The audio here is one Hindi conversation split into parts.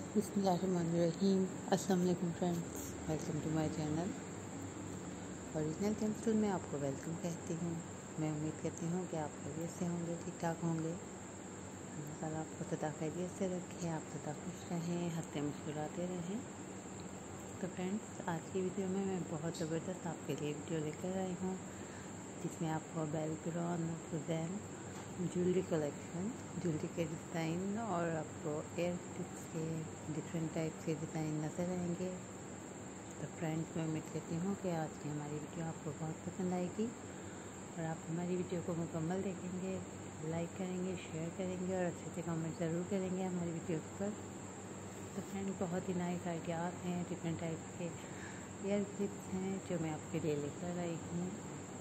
बिस्मिल्लाहिर्रहमानिर्रहीम। अस्सलाम वालेकुम friends, welcome to my channel original gemstone में आपको वेलकम कहती हूँ। मैं उम्मीद करती हूँ कि आप खैरियत से होंगे, ठीक ठाक होंगे। अल्लाह ताला आपको सदा खैरियत से रखे, आप सदा खुश रहें, हंसते मुस्कुराते रहें। तो फ्रेंड्स, आज की वीडियो में मैं बहुत ज़बरदस्त आपके लिए वीडियो लेकर आई हूँ, जिसमें आपको belperron और suzanne ज्वेलरी कलेक्शन, ज्वेलरी के डिज़ाइन और आपको एयर क्लिप्स के डिफरेंट टाइप के डिज़ाइन नज़र आएंगे। तो फ्रेंड्स, मैं उम्मीद करती हूँ कि आज की हमारी वीडियो आपको बहुत पसंद आएगी और आप हमारी वीडियो को मुकम्मल देखेंगे, लाइक करेंगे, शेयर करेंगे और अच्छे से कमेंट ज़रूर करेंगे हमारी वीडियोस पर। तो फ्रेंड्स, बहुत ही नाइस आइडियाज़ हैं, डिफरेंट टाइप के एयर क्लिप्स हैं जो मैं आपके लिए लेकर आई हूँ।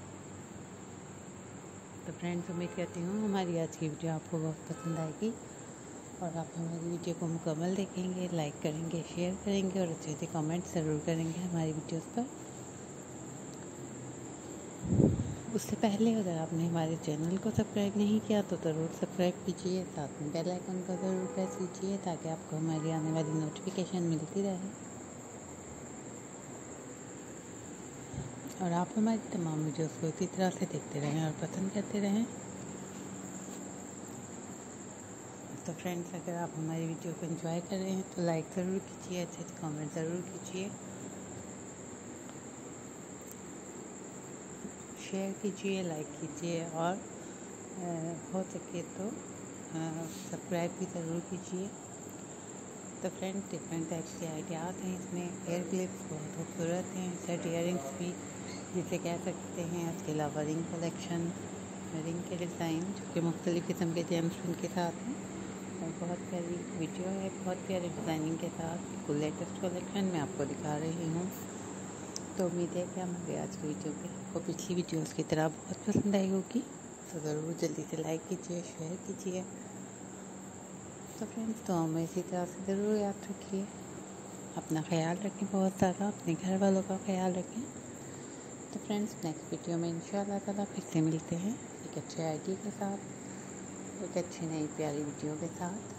तो फ्रेंड्स, उम्मीद करती हूँ हमारी आज की वीडियो आपको बहुत पसंद आएगी और आप हमारी वीडियो को मुकम्मल देखेंगे, लाइक करेंगे, शेयर करेंगे और अच्छे से कमेंट ज़रूर करेंगे हमारी वीडियोस पर। उससे पहले अगर आपने हमारे चैनल को सब्सक्राइब नहीं किया तो ज़रूर सब्सक्राइब कीजिए, साथ में बेल आइकन को ज़रूर प्रेस कीजिए ताकि आपको हमारी आने वाली नोटिफिकेशन मिलती रहे और आप हमारी तमाम वीडियोस को इसी तरह से देखते रहें और पसंद करते रहें। तो फ्रेंड्स, अगर आप हमारी वीडियो को एंजॉय कर रहे हैं तो लाइक ज़रूर कीजिए, अच्छे से कमेंट ज़रूर कीजिए, शेयर कीजिए, लाइक कीजिए और हो सके तो सब्सक्राइब भी ज़रूर कीजिए। तो फ्रेंड्स, डिफरेंट टाइप्स के आइडियाज़ हैं इसमें। एयर क्लिप्स बहुत खूबसूरत हैं, सेट इयरिंग्स भी जिसे कह सकते हैं। उसके अलावा रिंग कलेक्शन, रिंग के डिज़ाइन जो कि मुख्तलिफ़ किस्म के जेम्सटोन के साथ हैं और बहुत प्यारी वीडियो है, बहुत प्यारी डिज़ाइनिंग के साथ बिल्कुल लेटेस्ट कलेक्शन मैं आपको दिखा रही हूँ। तो उम्मीद है कि हमारी आज की वीडियो पे आपको पिछली वीडियोस की तरह बहुत पसंद आई होगी। तो ज़रूर जल्दी से लाइक कीजिए, शेयर कीजिए। तो फ्रेंड्स, तो हमें इसी तरह से ज़रूर याद रखिए, अपना ख्याल रखें, बहुत ज़्यादा अपने घर वालों का ख्याल रखें। तो फ्रेंड्स, नेक्स्ट वीडियो में इंशाअल्लाह ताला फिर से मिलते हैं एक अच्छे आइडिया के साथ, एक अच्छी नई प्यारी वीडियो के साथ।